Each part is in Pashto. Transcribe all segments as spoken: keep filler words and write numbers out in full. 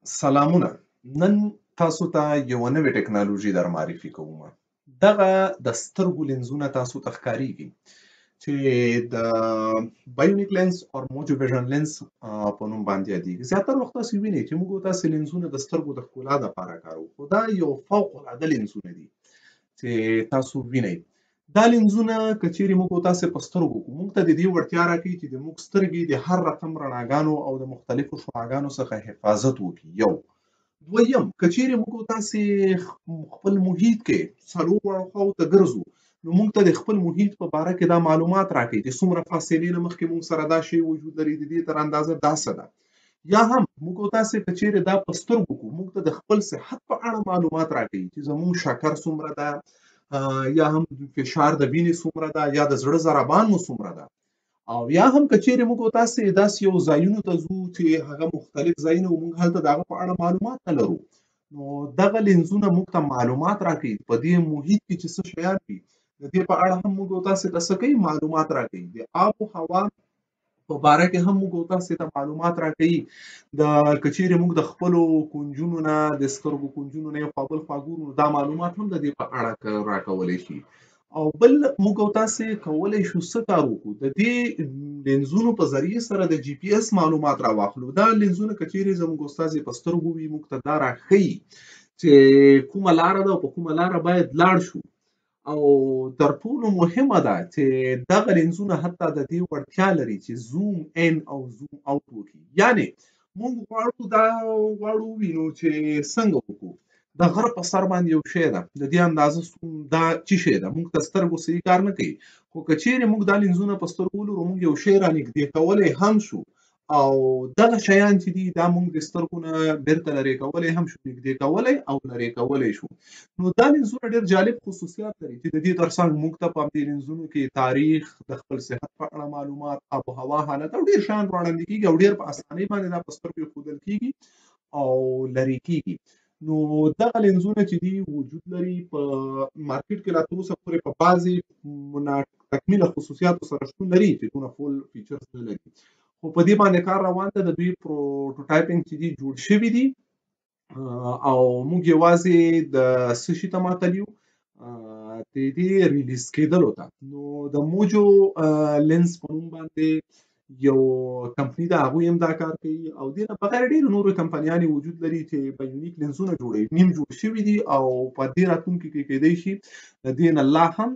سلامونه. نن تاسو ته یوه نوې ټکنالوژي در معرفي کوم. دغه د سترګو لینزونه تاسو ته ښکاریږي چې د بایونیک لینز او موجو ویژن لینز په نوم باندې یادېږي. زیاتره وخت تاسو وینئ چې موږ تاسو لینزونه د سترګو د ښکلا لپاره کاروو، خو دا یو فوق العاده لینزونه دي چې تاسو وینئ. دا لینزونه که چیرې موږ تاسو په سترګو کو، موږ ته د دې وړتیا راکوي چې د موږ سترګې د هر رقم رڼاګانو او د مختلفو شعاګانو څخه حفاظت وکړي. یو دویم، که چیرې موږ تاسې خپل محیط کې څلورو اړخاو ته ګرځو، نو موږ ته د خپل محیط په باره کې دا معلومات راکوي چې څومره فاصلې نه مخکې موږ سره دا شی وجود لري، د دې تر اندازه دا څه ده. یا هم موږ تاسې که چیرې دا په سترګو کو، موږ ته د خپل صحت په اړه معلومات راکوي چې زموږ شکر څومره ده، یا هم فشار د وینې څومره ده، یا د زړه ضربان مو څومره ده. او یا هم که چیرې موږ تاسې داسې یو ځایونو ته ځو چې هغه مختلف ځایونه او موږ هلته د هغه په اړه معلومات نه لرو، نو دغه لینزونه موږ ته معلومات راکوي په دې محیط کې چې څه شیان دي، د دې په اړه هم موږ تاسې ته څه کوي، معلومات راکوي. د آب و هوا په باره کې هم موږ تاسې ته معلومات راکوي. د که چیرې موږ د خپلو کونجونو نه د سترګو کونجونو نه یو خوا بل خوا ګورو، دا معلومات هم د دې په اړه راکولی شي. او بل موږ تاسې کولی شو څه کار وکړو، د دې لینزونو په ذریعې سره د جی پی ایس معلومات راواخلو. دا لینزونه که چیرې زموږ استاد په سترګو وي، موږ ته دا راښیي چې کومه لاره ده او په کومه لاره باید لاړ شو. او تر ټولو مهمه ده چې دغه لینزونه حتی د دې وړتیا لري چې زوم ان او زوم اوټ وکړي. یعنې موږ غواړو دا غواړو وینو چې څنګه وکړو. د غره په سر باندې یو شی ده، د دې اندازه دا څه شی ده، موږ ته سترګو صحیح کار نه کوي، خو که چیرې موږ دا لینزونه په سترګو ولرو، موږ یو شی رانږدې کولی هم شو، او دغه شیان چې دي دا موږ د سترګو نه بیرته لرې کولی هم شو، نږدې کولی او لرې کولی شو. نو دا لینزونه ډېر جالب خصوصیات لري چې د دې ترڅنګ موږ ته په همدې لینزونو کې تاریخ، د خپل صحت په اړه معلومات، آب و هوا حالت او ډېر شیان وړاندې کېږي او ډېر په اسانۍ باندې دا په سترګو ایښودل کېږي او لرې کېږي. نو دغه لینزونه چې دي وجود لري په مارکیټ کې لا تر اوسه پورې په بعضې تکمیله خصوصیاتو سره شتون لري چې دونه فول فیچرز نه لري، خو په دې باندې کار روان دی. د دوی پروټوټایپینګ چې دي جوړ شوي دي او موږ یوازې د څه شي ته معطل یو، د دې ریلیز کېدلو ته. نو د موجو لینز په نوم باندې یو کمپني ده، هغوی هم دا کار کوي او دې نه بغیر ډېرې نورې کمپنیانې وجود لري چې بایونیک لینزونه جوړوي، نیم جوړ شوي دي او په دې راتلونکي کې کېدی شي د دې نه لا هم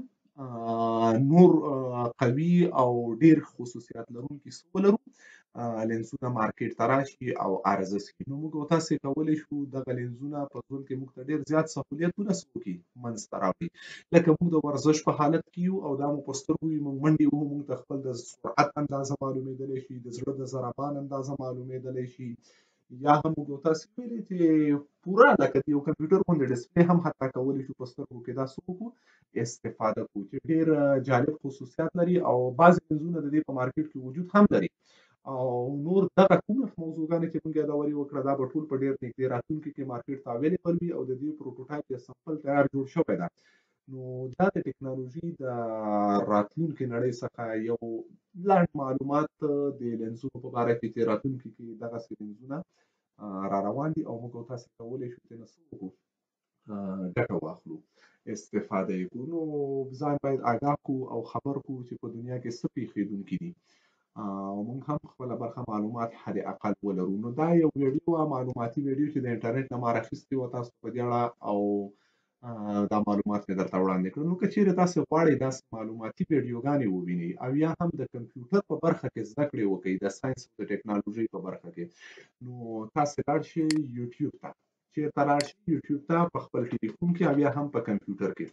نور قوي او ډېر خصوصیات لرونکي څه ولرو لینزونه مارکیټ ته راشي او عرضه شي. نو موږ تاسې کولی شو دغه لینزونه په ژوند کې موږ ته ډېر زیات سهولیتونه څه وکړي، منځته راوړي. لکه موږ د ورزش په حالت کې یو او دا مو په سترګو وي، موږ منډې وهو، موږ ته خپل د سرعت اندازه معلومېدلی شي، د زړه د ضربان اندازه معلومېدلی شي. یا هم موږ تاسې ویلي چې پوره لکه د یو کمپیوټر غوندې ډسپلې هم حتی کولی شو په سترګو کې دا څه وکړو، استفاده کوو، چې ډېر جالب خصوصیات لري او بعضې لینزونه د دې په مارکیټ کې وجود هم لري. او نور دغه کومه موضوعګانې چې موږ یادوري وکړه، دا به ټول په ډېر نږدې راتلونکي کې مارکیټ ته اویلیبل وي او د دې پروټوټایپ یا سمپل تیار جوړ شوی ده. نو دا د ټکنالوژي د راتلونکي نړۍ څخه یو لنډ معلومات د لینزونو په باره کې چې راتلونکي کې دغسې لینزونه را روان دي او موږ تاسې کولی شو ترېنه څه وکړو، ګټه واخلو، استفاده یې کړو. نو ځان باید آګاه کړو او خبر کړو چې په دنیا کې څه پېښېدونکي دي او موږ هم خپله برخه معلومات حد اقل ولرو. نو دا یو ویډیو معلوماتي ویډیو چې د انټرنیټ نه ما راخیستې وه تاسو په دې اړه او دا معلومات مې درته وړاندې کړل. نو که چیرې تاسې غواړئ داسې معلوماتي ویډیوګانې ووینئ او یا هم د کمپیوټر په برخه کې زده کړې وکړئ، د ساینس او د ټکنالوژۍ په برخه کې، نو تاسې لاړ شئ یوټیوب ته. چېرته لاړ شئ؟ یوټیوب ته په خپل ټلیفون کې او یا هم په کمپیوټر کې،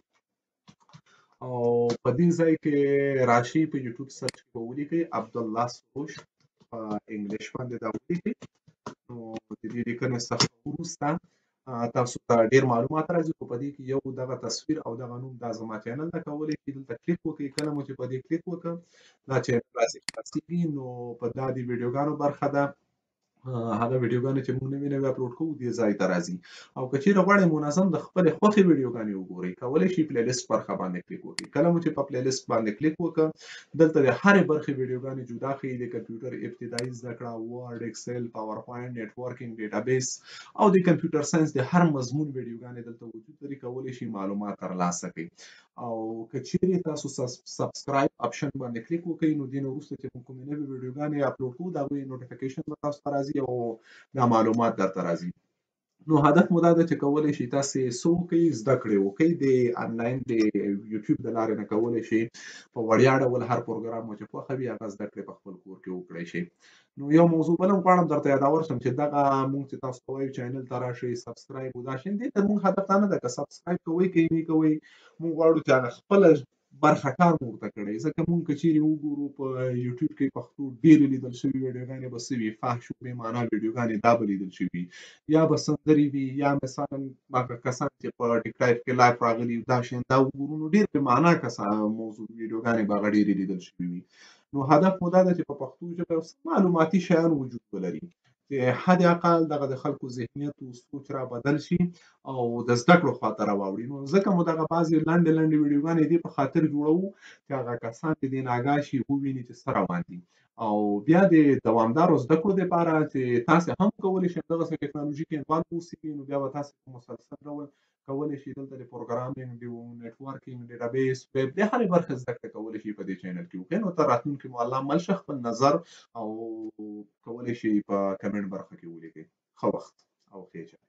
او په دې ځای کې راشئ، په یوټیوب سرچ کې به ولیکئ عبدالله سروش، په انګلیش باندې دا ولیکئ. نو د دې لیکنې څخه وروسته تاسو ته ډېر معلومات راځي، خو په دې کې یو دغه تصویر او دغه نوم دا زما چینل ده، کولی شئ دلته کلیک وکړئ. کله مو چې په دې کلیک وکړ دا چینل راځي خلاصېږي. نو په دا د ویډیوګانو برخه ده هغه ویډیوګانې چې موږ نوې نوې اپلوډ کوو دې ځای ته راځي. او که چیرې غواړئ منظم د خپلې خوښې ویډیوګانې وګورئ، کولی شئ پلی لیست برخه باندې کلیک وکړئ. کله مو چې په پلی لیست باندې کلیک وکړه، دلته د هرې برخې ویډیوګانې جدا ښیي، د کمپیوټر ابتدایي زده کړه، وارډ، اکسل، پاور پوینټ، نیټورکینګ، ډیټابیس او د کمپیوټر ساینس د هر مضمون ویډیوګانې دلته وجود لري، کولی شئ معلومات ترلاسه کړئ. او که چیرې تاسو سبسکرایب اپشن باندې کلیک وکړئ، نو دې نه وروسته چې کوم کومې نوې ویډیوګانې اپلوډ کوو د هغوی نوټیفیکیشن به تاسو ته راځي او دا معلومات درته راځي. نو هدف مو دا ده چې کولی شئ تاسې څه وکړئ، زده کړې وکړئ. د انلاین د یوټیوب د لارې نه کولی شئ په وړیا ډول هر پروګرام مو چې خوښه وي هغه زده کړې په خپل کور کې وکړی شئ. نو یو موضوع بله هم غواړم درته یادور شم چې دغه مونږ چې تاسو ته وایو چینل ته راشئ، سبسکرایب او دا شیان، دې ته مونږ هدف دا نه ده که سبسکرایب کوئ که یې نه کوئ، مونږ غواړو چې هغه خپله برخه کار مو ورته کړی. ځکه مونږ که چیرې وګورو په یوټیوب کې پښتو ډېرې لیدل شوي ویډیوګانې به څه وي، فحش و بې معنا ویډیوګانې دا به لیدل شوي، یا به سندرې وي، یا مثلا هغه کسان چې په ټیک ټایپ کې لایف راغلي دا شیان دا وګورو، نو ډېر بې معنا کسان موضوع ویډیوګانې به هغه ډېرې لیدل شوي وي. نو هدف مو دا ده چې په پښتو ژبه معلوماتي شیان وجود ولري، چې حد اقل دغه د خلکو ذهنیت او سوچ را بدل شي او د زده کړو خواته راواوړي. نو ځکه مو دغه بعضې لنډې لنډې ویډیوګانې دې په خاطر جوړوو چې هغه کسان چې دې نه آګاه شي، وویني چې څه روان دي، او بیا د دوامدارو زده کړو دپاره چې تاسې هم کولی شئ دغسې ټکنالوژي کې انوالو اوسئ، نو بیا به تاسې په مسلسل ډول کولی شئ دلته د پروګرامینګ، د نیټورکینګ، ډیټابیس، ویب د هرې برخې زده کړه کولی شئ په دې چینل کې وکړئ. نو تر راتلونکي مو الله مل شه. خپل نظر او کولی شئ په کمنټ برخه کې ولیکئ. ښه وخت او ښې چا